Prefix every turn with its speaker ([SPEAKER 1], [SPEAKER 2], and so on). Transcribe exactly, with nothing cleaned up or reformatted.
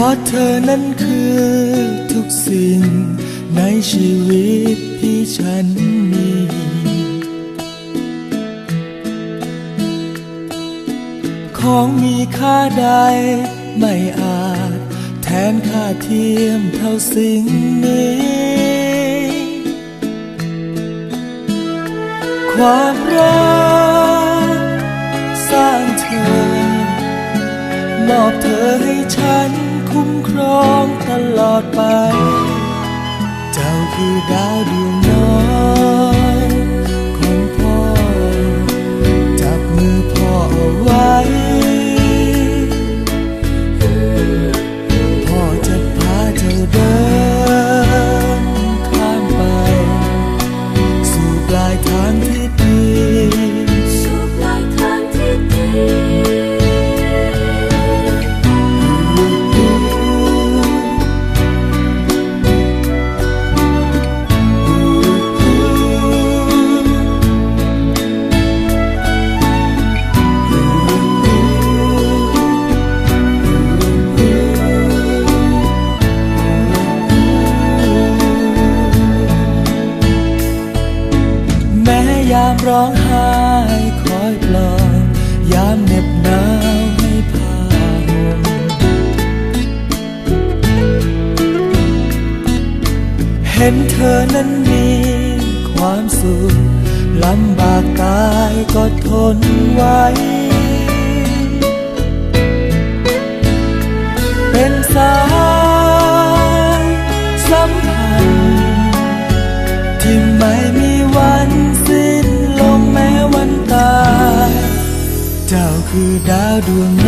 [SPEAKER 1] ราะเธอนั้นคือทุกสิ่งในชีวิตที่ฉันมีของมีค่าใดไม่อาจแทนค่าเทียมเท่าสิ่งนี้ความรักสร้างเธอมอบเธอให้ฉันคุ้มครองตลอดไปเจ้าคือดาวดวงน้อยของพ่อจับมือพ่อเอาไว้พ่อจะพาเจ้าเดินข้ามไปสู่ปลายทางที่ดีสู่ปลายทางที่ดียามร้องไห้คอยปลอบยามเหน็บหนาวให้ผ้าห่มเห็นเธอนั้นมีความสุขลำบากตายก็ทนไว้เป็นสายสัมพันธ์ที่ไม่มีวันสิ้นลงแม้วันตายเจ้าคือดาวดวง